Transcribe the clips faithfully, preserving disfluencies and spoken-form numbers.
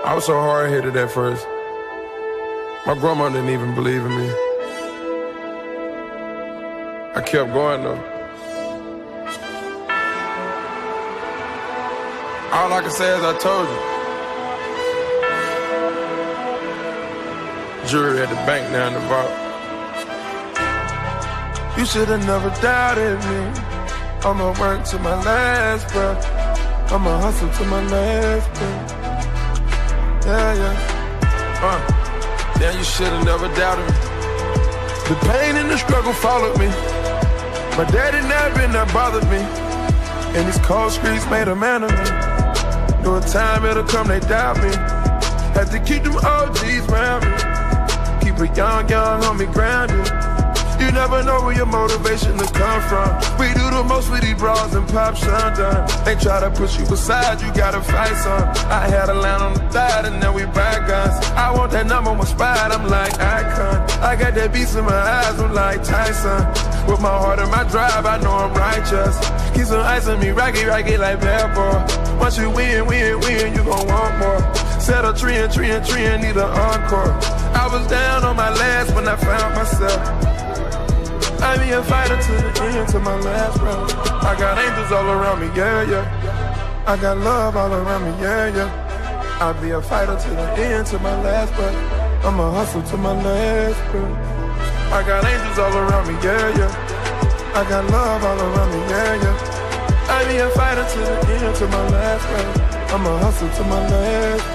I was so hard-headed at first. My grandma didn't even believe in me. I kept going though. All I can say is I told you. Jury at the bank down the vault. You should've never doubted me. I'ma work to my last breath. I'ma hustle to my last breath. Yeah, yeah. Uh, yeah, you should've never doubted me. The pain and the struggle followed me. My daddy never been that bothered me. And these cold streets made a man of me. Knew a time it'll come, they doubt me. Had to keep them O Gs around me. Keep a young, young homie grounded. You never know where your motivation to come from. We do the most with these bras and pop shundun. They try to push you aside, you gotta fight some. I had a line on the thigh and now we buy guns. I want that number one spot, I'm like Icon. I got that beast in my eyes, I'm like Tyson. With my heart and my drive, I know I'm righteous. Keep some ice on me, rocky, rocky like bad boy. Once you win, win, win, you gon' want more. Set a tree and tree and tree and need an encore. I was down on my last when I found myself. I be a fighter to the end, to my last breath. I got angels all around me, yeah, yeah. I got love all around me, yeah, yeah. I be a fighter to the end, to my last breath. I'ma hustle to my last breath. I got angels all around me, yeah, yeah. I got love all around me, yeah, yeah. I be a fighter to the end, to my last breath. I'ma hustle to my last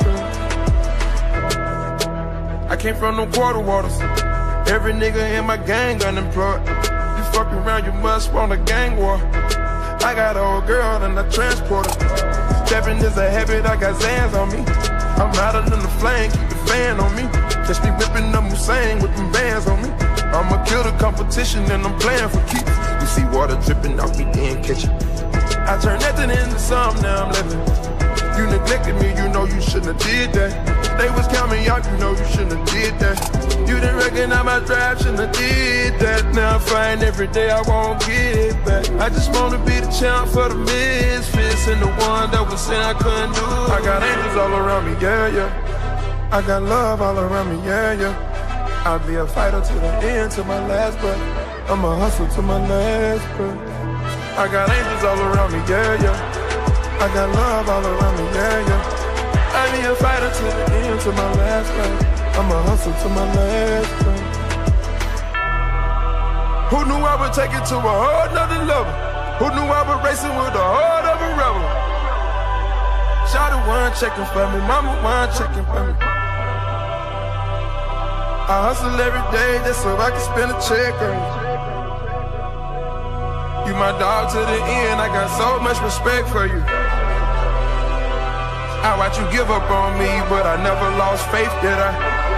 breath. I came from no quarter waters. Every nigga in my gang unemployed. You fucking around, you must want a gang war. I got an old girl and I transport her. Stepping is a habit, I got Zans on me. I'm hotter than the flame, keep the fan on me. Just be whipping them Hussein with them bands on me. I'ma kill the competition and I'm playing for keeps. You see water dripping off me, then catch it. I turn nothing into something, now I'm living. You neglected me, you know you shouldn't have did that. They was counting me out, you know you shouldn't have did that. You didn't recognize my drive, shouldn't have did that. Now I find every day I won't get it back. I just wanna be the champ for the misfits and the one that was saying I couldn't do it. I got angels all around me, yeah, yeah. I got love all around me, yeah, yeah. I'll be a fighter to the end, to my last breath. I'ma hustle to my last breath. I got angels all around me, yeah, yeah. I got love all around me, yeah, yeah. I be a fighter to the end, to my last breath. I'ma hustle to my last breath. Who knew I would take it to a whole nother level? Who knew I would racing with the heart of a rebel? Shawty one checking for me, mama one checking for me. I hustle every day just so I can spend a check on you. You my dog to the end, I got so much respect for you. I watch you give up on me, but I never lost faith, did I?